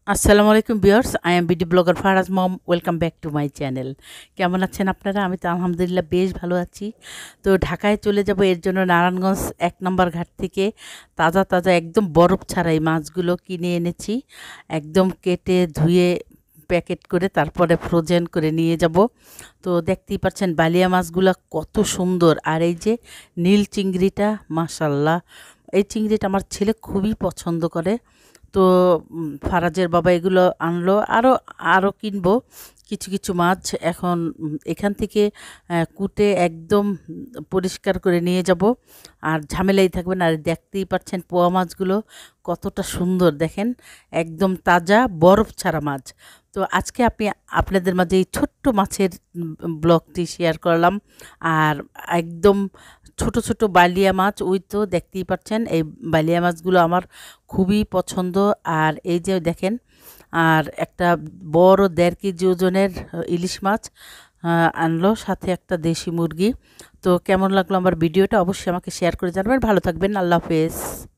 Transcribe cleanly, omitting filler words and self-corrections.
আসসালামু আলাইকুম viewers, I am BD blogger Faraz Mom. Welcome back to my channel. কেমন আছেন আপনারা? আমি তো আলহামদুলিল্লাহ বেশ ভালো আছি। তো ঢাকায় চলে যাব, এর জন্য নারায়ণগঞ্জ 1 নম্বর ঘাট থেকে তাজা তাজা একদম বরফ ছাড়া এই মাছগুলো কিনে এনেছি। একদম কেটে ধুয়ে প্যাকেট করে তারপরে ফ্রোজেন করে নিয়ে যাব। তো দেখতেই পাচ্ছেন বালিয়া মাছগুলো কত সুন্দর, আর এই যে নীল চিংড়িটা, মাশাল্লাহ, এই চিংড়িটা আমার ছেলে খুবই পছন্দ করে। তো ফারাজের বাবা এগুলো আনলো, আরও আরও কিনবো কিছু কিছু মাছ। এখন এখান থেকে কুটে একদম পরিষ্কার করে নিয়ে যাব, আর ঝামেলাই থাকবে না। আর দেখতেই পাচ্ছেন পোয়া মাছগুলো কতটা সুন্দর, দেখেন একদম তাজা বরফ ছাড়া মাছ। তো আজকে আপনাদের মাঝে এই ছোট্ট মাছের ব্লগটি শেয়ার করলাম। আর একদম ছোট ছোট বালিয়া মাছ, ওই তো দেখতেই পাচ্ছেন, এই বালিয়া মাছগুলো আমার খুবই পছন্দ। আর এই যে দেখেন, আর একটা বড় 1.5 কেজি ওজনের ইলিশ মাছ আনলো, সাথে একটা দেশি মুরগি। তো কেমন লাগলো আমার ভিডিওটা অবশ্যই আমাকে শেয়ার করে জানাবেন। ভালো থাকবেন, আল্লাহ হাফেজ।